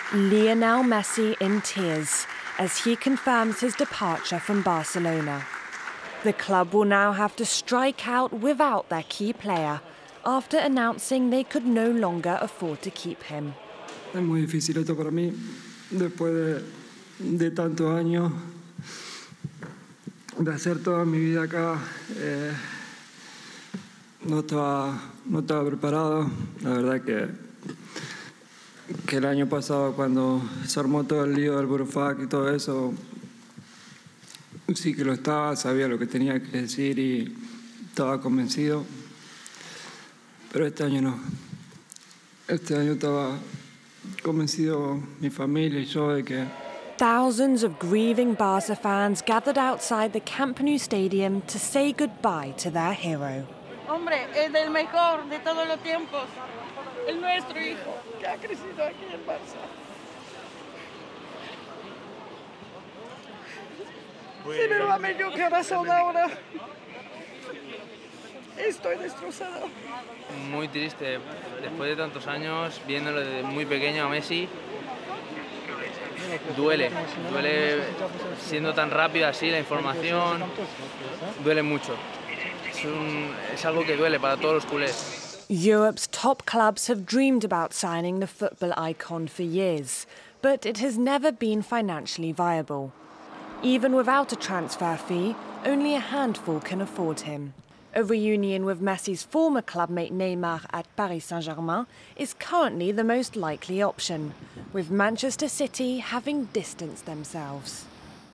Lionel Messi in tears as he confirms his departure from Barcelona. The club will now have to strike out without their key player after announcing they could no longer afford to keep him. Es muy difícil esto para mí, después de tantos años, de hacer toda mi vida acá. No estaba preparado. La verdad que el año pasado, cuando se armó todo el lío del Burofax y todo eso, sí que lo estaba, sabía lo que tenía que decir y estaba convencido. Pero este año no. Este año estaba convencido mi familia y yo de que... Thousands of grieving Barca fans gathered outside the Camp Nou stadium to say goodbye to their hero. Hombre, es el mejor de todos los tiempos. El nuestro hijo, que ha crecido aquí en Barça. Se me va medio corazón ahora. Estoy destrozado. Muy triste, después de tantos años, viéndolo desde muy pequeño a Messi, duele siendo tan rápido así la información, duele mucho. Es algo que duele para todos los culés. Europe's top clubs have dreamed about signing the football icon for years, but it has never been financially viable. Even without a transfer fee, only a handful can afford him. A reunion with Messi's former clubmate Neymar at Paris Saint-Germain is currently the most likely option, with Manchester City having distanced themselves.